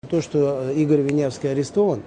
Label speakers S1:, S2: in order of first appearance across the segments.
S1: То, что Игорь Винявский арестован,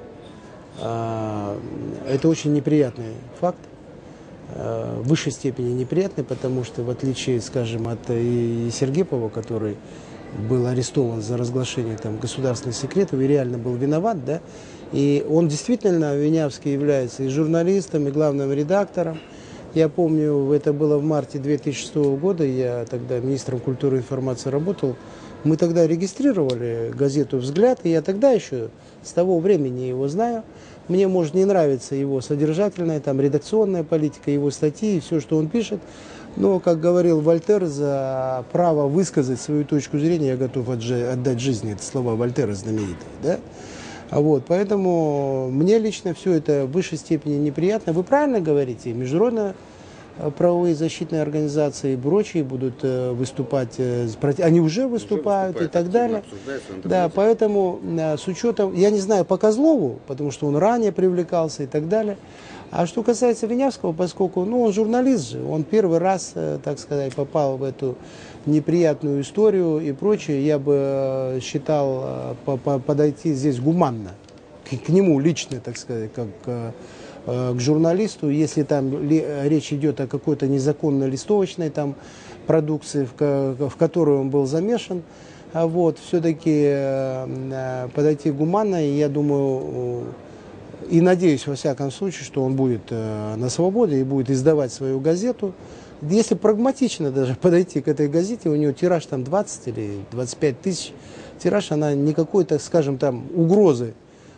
S1: это очень неприятный факт, в высшей степени неприятный, потому что в отличие, скажем, от Сергепова, который был арестован за разглашение государственных секретов и реально был виноват, да, и он действительно, Винявский, является и журналистом, и главным редактором. Я помню, это было в марте 2006 года, я тогда министром культуры и информации работал. Мы тогда регистрировали газету «Взгляд», и я тогда еще с того времени его знаю. Мне, может, не нравится его содержательная, редакционная политика, его статьи и все, что он пишет. Но, как говорил Вольтер, за право высказать свою точку зрения я готов отдать жизни. Это слова Вольтера знаменитые, да? Поэтому мне лично все это в высшей степени неприятно. Вы правильно говорите, международные правовые защитные организации и прочие будут выступать, они уже выступают и так далее. Да, поэтому с учетом, я не знаю по Козлову, потому что он ранее привлекался и так далее. А что касается Винявского, поскольку он журналист же, он первый раз, так сказать, попал в эту неприятную историю и прочее, я бы считал подойти здесь гуманно, к нему лично, так сказать, как к журналисту, если там речь идет о какой-то незаконной листовочной продукции, в которой он был замешан, все-таки подойти гуманно, и я думаю, и надеюсь, во всяком случае, что он будет на свободе и будет издавать свою газету. Если прагматично даже подойти к этой газете, у него тираж 20 или 25 тысяч, тираж, она никакой, так скажем, угрозы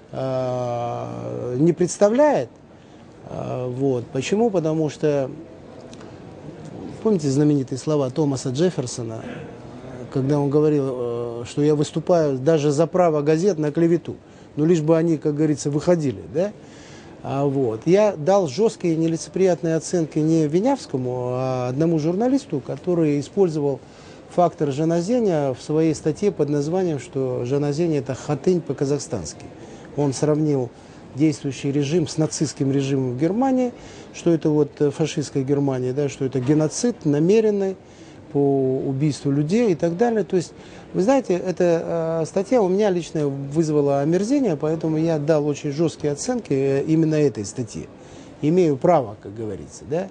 S1: не представляет. Почему? Потому что, помните знаменитые слова Томаса Джефферсона, когда он говорил, что я выступаю даже за право газет на клевету, но лишь бы они, как говорится, выходили, да? Я дал жесткие нелицеприятные оценки не Винявскому, а одному журналисту, который использовал фактор жаназения в своей статье под названием, что жаназение – это хатынь по-казахстански. Он сравнил действующий режим с нацистским режимом в Германии, что это фашистская Германия, да, что это геноцид намеренный по убийству людей и так далее. То есть, вы знаете, эта статья у меня лично вызвала омерзение, поэтому я дал очень жесткие оценки именно этой статье. Имею право, как говорится, да.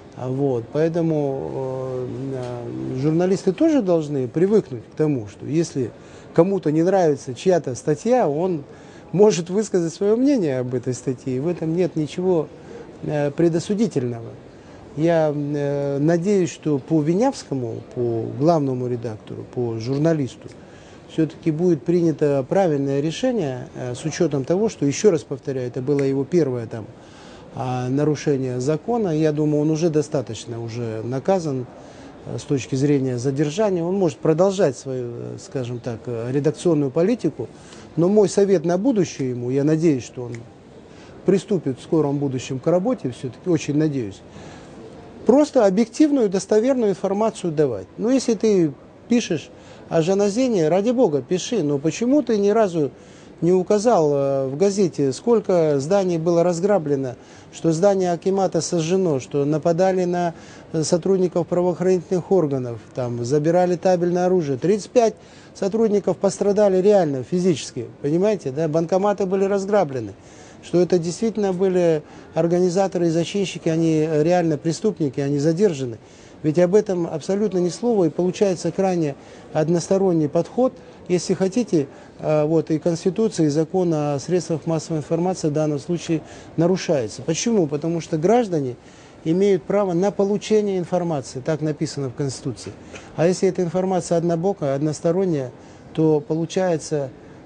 S1: Поэтому журналисты тоже должны привыкнуть к тому, что если кому-то не нравится чья-то статья, он может высказать свое мнение об этой статье, и в этом нет ничего предосудительного. Я надеюсь, что по Винявскому, по главному редактору, по журналисту, все-таки будет принято правильное решение с учетом того, что, еще раз повторяю, это было его первое нарушение закона. Я думаю, он уже достаточно наказан с точки зрения задержания. Он может продолжать свою, скажем так, редакционную политику, но мой совет на будущее ему, я надеюсь, что он приступит в скором будущем к работе, все-таки очень надеюсь, просто объективную, достоверную информацию давать. Если ты пишешь о жаназении, ради бога, пиши, но почему ты ни разу не указал в газете, сколько зданий было разграблено, что здание акимата сожжено, что нападали на сотрудников правоохранительных органов, забирали табельное оружие. 35 сотрудников пострадали реально, физически, понимаете, да? Банкоматы были разграблены. Что это действительно были организаторы и зачинщики, они реально преступники, они задержаны. Ведь об этом абсолютно ни слова, и получается крайне односторонний подход. Если хотите, и Конституция, и закон о средствах массовой информации в данном случае нарушается. Почему? Потому что граждане имеют право на получение информации, так написано в Конституции. А если эта информация однобокая, односторонняя, то получается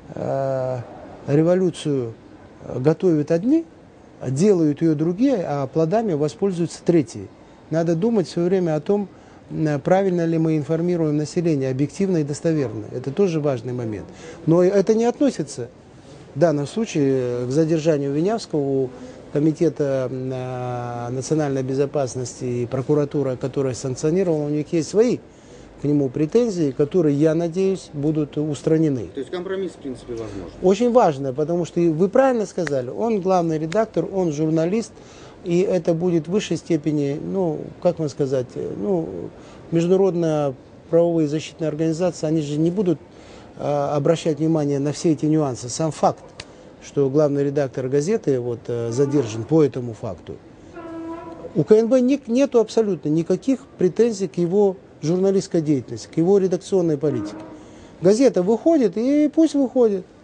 S1: революцию готовят одни, делают ее другие, а плодами воспользуются третьи. Надо думать все время о том, правильно ли мы информируем население, объективно и достоверно. Это тоже важный момент. Но это не относится в данном случае к задержанию Винявского. У Комитета национальной безопасности и прокуратура, которая санкционировала, у них есть свои к нему претензии, которые, я надеюсь, будут устранены.
S2: То есть компромисс, в принципе, возможен?
S1: Очень важно, потому что вы правильно сказали, он главный редактор, он журналист, и это будет в высшей степени, как вам сказать, международные правовые защитные организации, они же не будут обращать внимание на все эти нюансы. Сам факт, что главный редактор газеты вот, задержан по этому факту. У КНБ нету абсолютно никаких претензий к его журналистской деятельности, к его редакционной политике. Газета выходит, и пусть выходит.